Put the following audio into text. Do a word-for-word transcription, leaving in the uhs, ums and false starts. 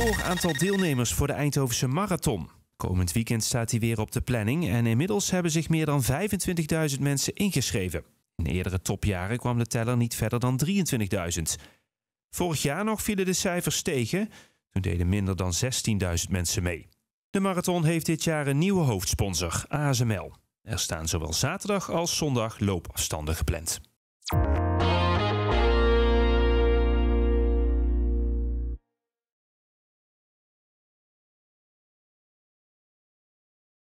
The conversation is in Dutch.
record aantal deelnemers voor de Eindhovense Marathon. Komend weekend staat hij weer op de planning en inmiddels hebben zich meer dan vijfentwintigduizend mensen ingeschreven. In eerdere topjaren kwam de teller niet verder dan drieëntwintigduizend. Vorig jaar nog vielen de cijfers tegen. Toen deden minder dan zestienduizend mensen mee. De marathon heeft dit jaar een nieuwe hoofdsponsor, A S M L. Er staan zowel zaterdag als zondag loopafstanden gepland.